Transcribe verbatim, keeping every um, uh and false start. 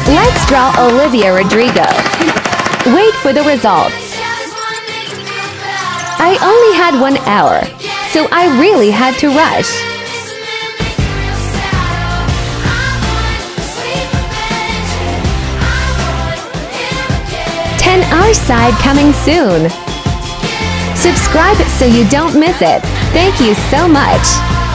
Let's draw Olivia Rodrigo. Wait for the results. I only had one hour, so I really had to rush. ten our side coming soon. Subscribe so you don't miss it. Thank you so much.